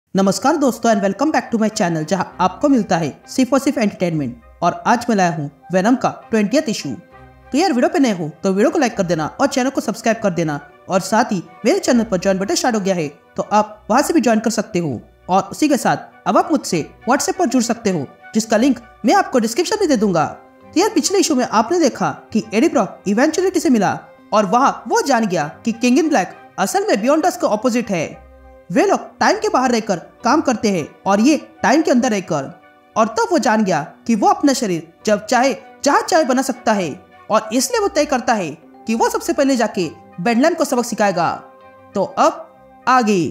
नमस्कार दोस्तों and welcome back to my channel जहां आपको मिलता है सिर्फ और सिर्फ एंटरटेनमेंट। और आज मैं लाया हूं वेनम का 20th इशू। तो यार वीडियो पे नए हो तो वीडियो को लाइक कर देना और चैनल को सब्सक्राइब कर देना। और साथ ही मेरे चैनल पर ज्वाइन बटन स्टार्ट हो गया है तो आप वहां से भी ज्वाइन कर सकते हो। और उसी के साथ अब आप मुझसे व्हाट्सएप पर जुड़ सकते हो जिसका लिंक मैं आपको डिस्क्रिप्शन में दे दूंगा। तो यार पिछले इशू में आपने देखा कि एडी ब्रॉक इवेंचुअलिटी से मिला और वहाँ वो जान गया कि किंग इन ब्लैक असल में बियॉन्ड अस के ऑपोजिट है। वे लोग टाइम के बाहर रहकर काम करते हैं और ये टाइम के अंदर रहकर। और तब वो जान गया कि वो अपना शरीर जब चाहे जहाँ चाहे बना सकता है और इसलिए वो तय करता है कि वो सबसे पहले जाके बेडलैम को सबक सिखाएगा। तो अब आगे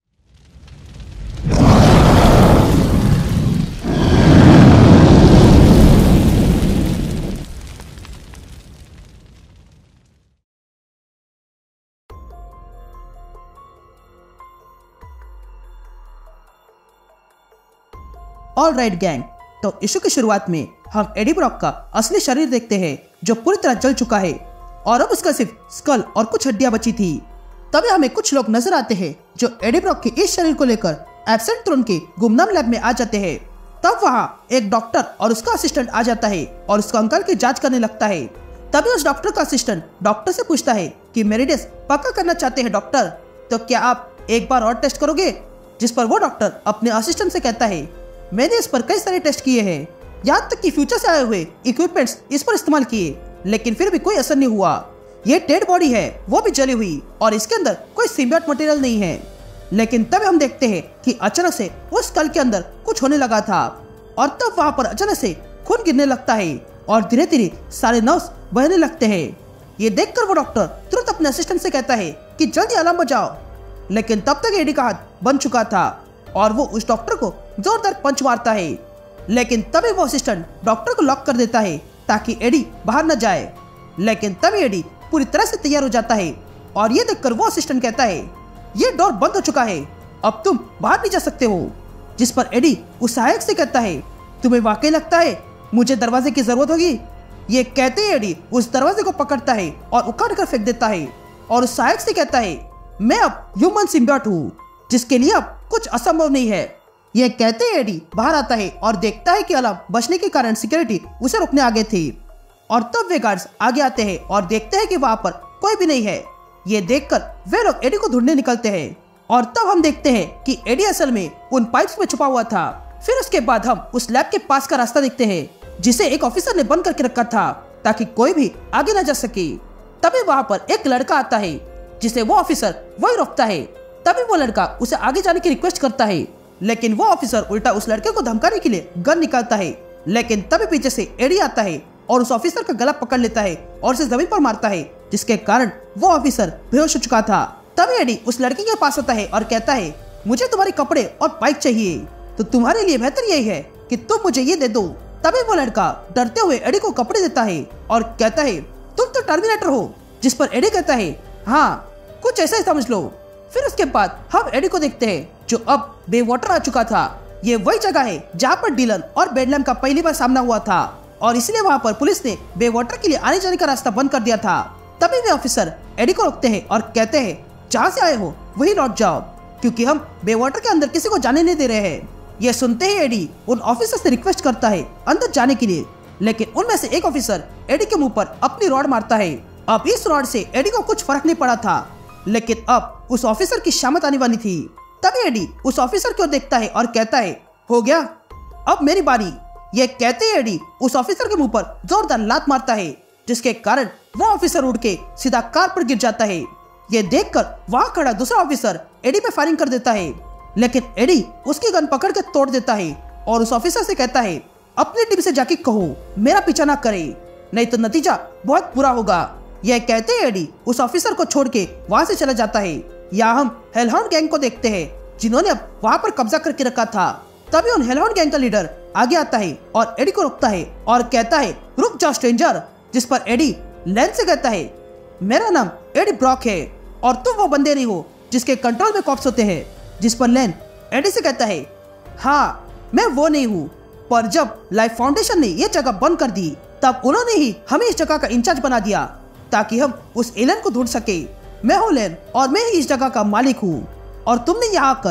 ऑल राइट गैंग। तो इशू की शुरुआत में हम एडी ब्रॉक का असली शरीर देखते हैं जो पूरी तरह जल चुका है और अब उसका सिर्फ स्कल और कुछ हड्डियां बची थी। तभी हमें कुछ लोग नजर आते हैं जो एडी ब्रॉक के इस शरीर को लेकर एब्सेंट थ्रोन के गुमनाम लैब में आ जाते हैं। तब वहाँ एक डॉक्टर और उसका असिस्टेंट आ जाता है और उसका अंकल की जांच करने लगता है। तभी उस डॉक्टर का असिस्टेंट डॉक्टर से पूछता है कि मेरिडियस पक्का करना चाहते हैं डॉक्टर, तो क्या आप एक बार और टेस्ट करोगे? जिस पर वो डॉक्टर अपने असिस्टेंट से कहता है मैंने इस पर कई सारे टेस्ट किए हैं, यहाँ तक कि फ्यूचर से आए हुए इक्विपमेंट्स इस पर इस्तेमाल किए, लेकिन फिर भी कोई असर नहीं हुआ। ये डेड बॉडी है वो भी जली हुई और इसके अंदर कोई सिम्बियोट मटेरियल नहीं है। लेकिन तब हम देखते हैं कि अचानक से उस स्कल के अंदर कुछ होने लगा था और तब वहाँ पर अचानक से खून गिरने लगता है और धीरे धीरे सारे नर्व्स बहने लगते हैं। ये देखकर वो डॉक्टर तुरंत अपने असिस्टेंट से कहता है कि जल्दी अलार्म बजाओ। लेकिन तब तक एडी का हाथ बन चुका था और वो उस डॉक्टर को जोरदार पंच मारता है। लेकिन तभी वो असिस्टेंट डॉक्टर को लॉक कर देता है ताकि एडी बाहर न जाए। लेकिन तभी एडी पूरी तरह से तैयार हो जाता है और ये देखकर वो असिस्टेंट कहता है ये डोर बंद हो चुका है, अब तुम बाहर नहीं जा सकते हो। जिस पर एडी उस सहायक से कहता है तुम्हें वाकई लगता है मुझे दरवाजे की जरूरत होगी? ये कहते ही एडी उस दरवाजे को पकड़ता है और उखाड़ कर फेंक देता है और उस सहायक से कहता है मैं अब ह्यूमन सिम्बियोट हूँ जिसके लिए अब कुछ असंभव नहीं है। ये कहते ही एडी बाहर आता है और देखता है कि अलार्म बचने के कारण सिक्योरिटी उसे रोकने आ गए थे। और तब वे गार्ड्स आगे आते हैं और देखते हैं कि वहाँ पर कोई भी नहीं है। ये देखकर वे लोग एडी को ढूंढने निकलते हैं और तब हम देखते हैं कि एडी असल में उन पाइप्स में छुपा हुआ था। फिर उसके बाद हम उस लैब के पास का रास्ता देखते हैं जिसे एक ऑफिसर ने बंद करके रखा था ताकि कोई भी आगे न जा सके। तभी वहाँ पर एक लड़का आता है जिसे वो ऑफिसर वही रोकता है। तभी वो लड़का उसे आगे जाने की रिक्वेस्ट करता है लेकिन वो ऑफिसर उल्टा उस लड़के को धमकाने के लिए गन निकालता है। लेकिन तभी पीछे से एडी आता है और उस ऑफिसर का गला पकड़ लेता है और उसे जमीन पर मारता है जिसके कारण वो ऑफिसर बेहोश हो चुका था। तभी एडी उस लड़की के पास आता है और कहता है मुझे तुम्हारे कपड़े और बाइक चाहिए, तो तुम्हारे लिए बेहतर यही है कि तुम मुझे ये दे दो। तभी वो लड़का डरते हुए एडी को कपड़े देता है और कहता है तुम तो टर्मिनेटर हो। जिस पर एडी कहता है हाँ कुछ ऐसा ही समझ लो। फिर उसके बाद हम एडी को देखते हैं जो अब बे वाटर आ चुका था। ये वही जगह है जहाँ पर डिलन और बेडलैम का पहली बार सामना हुआ था और इसलिए वहाँ पर पुलिस ने बे वाटर के लिए आने जाने का रास्ता बंद कर दिया था। तभी वे ऑफिसर एडी को रोकते हैं और कहते हैं जहाँ से आए हो वही लौट जाओ क्योंकि हम बे वाटर के अंदर किसी को जाने नहीं दे रहे हैं। ये सुनते ही एडी उन ऑफिसर से रिक्वेस्ट करता है अंदर जाने के लिए, लेकिन उनमें से एक ऑफिसर एडी के मुंह पर अपनी रॉड मारता है। अब इस रॉड से एडी को कुछ फर्क नहीं पड़ा था लेकिन अब उस ऑफिसर की शामत आने वाली थी। तभी एडी उस ऑफिसर की ओर देखता है और कहता है हो गया अब मेरी बारी। ये कहते ही एडी उस ऑफिसर के मुंह पर जोरदार लात मारता है जिसके कारण वो ऑफिसर उड़ के सीधा कार पर गिर जाता है। ये देखकर वहाँ खड़ा दूसरा ऑफिसर एडी पे फायरिंग कर देता है लेकिन एडी उसकी गन पकड़ के तोड़ देता है और उस ऑफिसर से कहता है अपनी टीम से जाके कहो मेरा पीछा ना करे नहीं तो नतीजा बहुत बुरा होगा। यह कहते ही एडी उस ऑफिसर को छोड़ के वहाँ से चला जाता है। यहाँ हम हेलहाउंड गैंग को देखते हैं जिन्होंने अब वहाँ पर कब्जा करके रखा था। तभी उन हेलहाउंड गैंग का लीडर आगे आता है और एडी को रोकता है और कहता है रुक जाओ स्ट्रेंजर। जिस पर एडी लेन से कहता है मेरा नाम एडी ब्रॉक है और तुम वो बंदे नहीं हो जिसके कंट्रोल में कॉप्स होते हैं। जिस पर लेन एडी से कहता है हाँ मैं वो नहीं हूँ, पर जब लाइफ फाउंडेशन ने ये जगह बंद कर दी तब उन्होंने ही हमें इस जगह का इंचार्ज बना दिया ताकि हम उस एलन को ढूंढ सके। मैं हूँ लेन और मैं ही इस जगह का मालिक हूँ और तुमने यहाँ आकर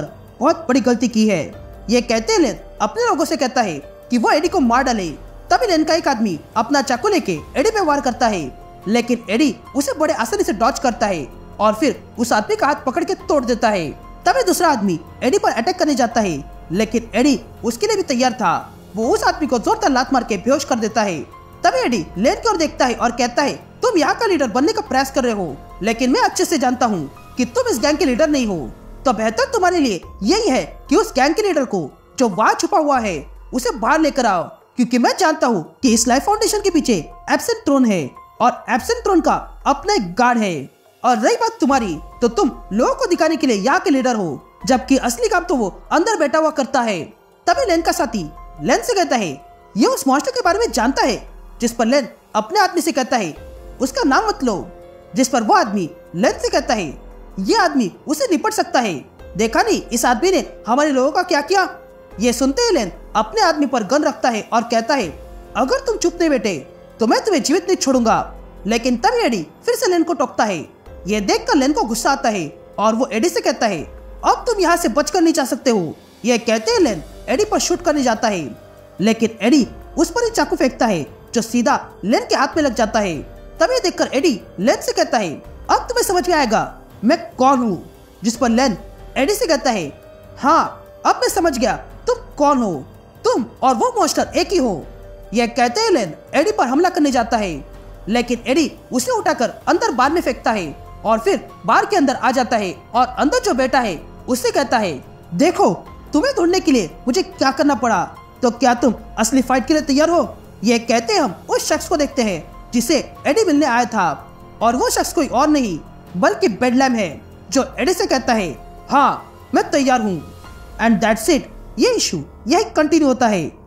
बहुत बड़ी गलती की है। ये कहते लेन अपने लोगों से कहता है कि वो एडी को मार डाले। तभी लेन का एक आदमी अपना चाकू लेके एडी पे वार करता है, लेकिन एडी उसे बड़े आसानी से डॉज करता है और फिर उस आदमी का हाथ पकड़ के तोड़ देता है। तभी दूसरा आदमी एडी पर अटैक करने जाता है, लेकिन एडी उसके लिए भी तैयार था। वो उस आदमी को जोरदार लात मार के बेहोश कर देता है। तभी एडी लेन की ओर देखता है और कहता है, तुम यहाँ का लीडर बनने का प्रयास कर रहे हो, लेकिन मैं अच्छे से जानता हूँ कि तुम इस गैंग के लीडर नहीं हो। तो बेहतर तुम्हारे लिए यही है कि उस गैंग के लीडर को जो वहाँ छुपा हुआ है उसे बाहर लेकर आओ, क्योंकि मैं जानता हूँ कि इस लाइफ फाउंडेशन के पीछे एब्सेंट थ्रोन है और एब्सेंट थ्रोन का अपना एक गार्ड है। और रही बात तुम्हारी, तो तुम लोगों को दिखाने के लिए यहाँ के लीडर हो, जबकि असली काम तो वो अंदर बैठा हुआ करता है। तभी लेन का साथी लेन से कहता है ये उस मॉन्स्टर के बारे में जानता है, जिस पर लेन अपने आदमी से कहता है उसका नाम मत लो। जिस पर वो आदमी लेन से कहता है ये आदमी उसे निपट सकता है, देखा नहीं इस आदमी ने हमारे लोगों का क्या किया। ये सुनते ही लेन अपने आदमी पर गन रखता है और कहता है अगर तुम चुप नहीं बैठे तो मैं तुम्हें जीवित नहीं छोड़ूंगा। लेकिन तभी एडी फिर से लेन को टोकता है। ये देखकर लेन को गुस्सा आता है और वो एडी से कहता है अब तुम यहाँ से बचकर नहीं जा सकते हो। ये कहते ही लेन एडी पर शूट करने जाता है, लेकिन एडी उस पर ही चाकू फेंकता है जो सीधा लेन के हाथ में लग जाता है। तभी देखकर एडी लेन से कहता है अब तुम्हें समझ में आएगा मैं कौन हूँ। जिस पर लेन एडी से कहता है हाँ अब मैं समझ गया तुम कौन हो, तुम और वो मॉन्स्टर एक ही हो। यह कहते ही लेन एडी पर हमला करने जाता है, लेकिन एडी उसे उठाकर अंदर बार में फेंकता है और फिर बार के अंदर आ जाता है और अंदर जो बैठा है उससे कहता है देखो तुम्हें ढूंढने के लिए मुझे क्या करना पड़ा, तो क्या तुम असली फाइट के लिए तैयार हो। ये कहते हम उस शख्स को देखते हैं जिसे एडी मिलने आया था, और वो शख्स कोई और नहीं बल्कि बेडलैम है, जो एडी से कहता है हाँ मैं तैयार हूँ। एंड दैट्स इट, ये इशू यही कंटिन्यू होता है।